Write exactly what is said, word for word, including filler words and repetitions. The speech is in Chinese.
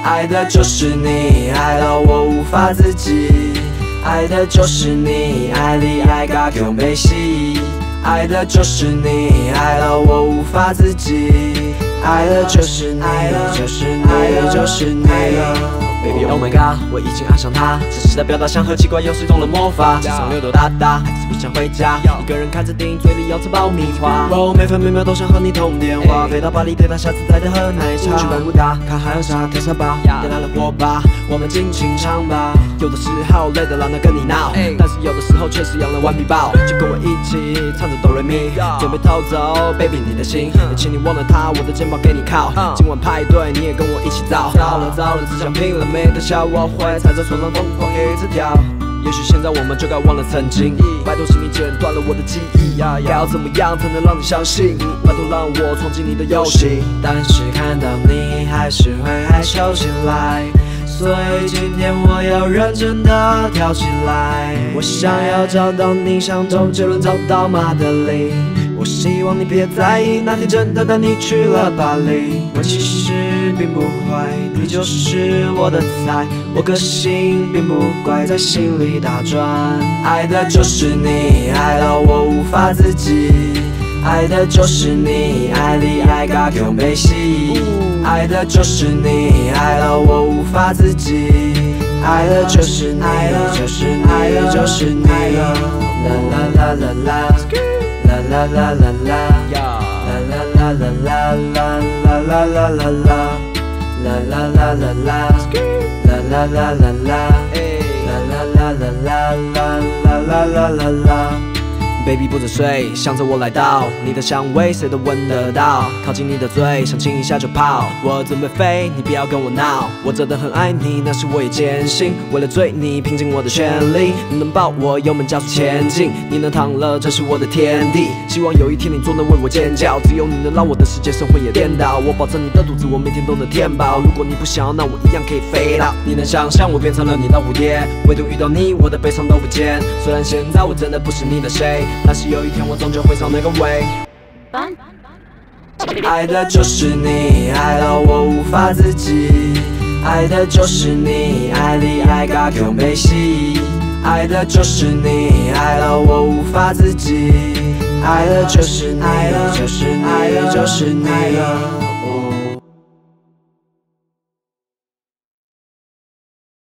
爱的就是你，爱到我无法自己。爱的就是你，爱你爱甲强要死。爱的就是你，爱到我无法自己。爱的就是你，就是你，就是你。Baby oh my god， 我已经爱上他，真实的表达像和奇怪游戏中的魔法。街上溜溜达达，还是不想回家，一个人看着电影，嘴里咬着爆米花。哦，每分每秒都想和你通电话，飞到巴黎，对他下次再的喝奶茶。去曼谷打卡海洋沙跳沙吧，点燃了火把，我们尽情唱吧。有的时候累得懒得跟你闹，但是有的时候确实养了顽皮豹。就跟我一起唱着哆来咪，准备偷走 baby 你的心，也请你忘了他，我的肩膀给你靠。今晚派对你也跟我一起造，糟了糟了，只想拼了。没得笑，我会踩着床上疯狂一直跳。也许现在我们就该忘了曾经，拜托请你剪断了我的记忆。该要怎么样才能让你相信？拜托让我闯进你的游戏。但是看到你还是会害羞起来，所以今天我要认真的跳起来。我想要找到你，像周杰伦找到马德里。我希望你别在意，那天真的带你去了巴黎。我其实并不坏，你就是我的菜。我个性并不怪，在心里打转。爱的就是你，爱到我无法自己。爱的就是你，爱你爱甲强要死。爱的就是你，爱到我无法自己。爱的就是你，就是你，就是你。啦啦啦啦啦。La la la la la, la la la la la, la la la la la la, la la la la la, la la la la la, la la la la la, la la la la la.Baby 不准睡，想着我来到，你的香味谁都闻得到，靠近你的嘴，想亲一下就跑。我准备飞，你不要跟我闹，我真的很爱你，那是我也坚信。为了追你，拼尽我的全力，你能抱我，油门加速前进，你能躺了，这是我的天地。希望有一天你总能为我尖叫，只有你能让我的世界生活也颠倒。我保证你的肚子我每天都能填饱，如果你不想要，那我一样可以飞到。你能想象我变成了你的蝴蝶，唯独遇到你，我的悲伤都不见。虽然现在我真的不是你的谁，但是有一天我终究会上那个位。爱的就是你，爱到我无法自己。爱的就是你，爱你爱甲强要死。爱的就是你，爱到我无法自己。爱的就是你，就是你，就是你。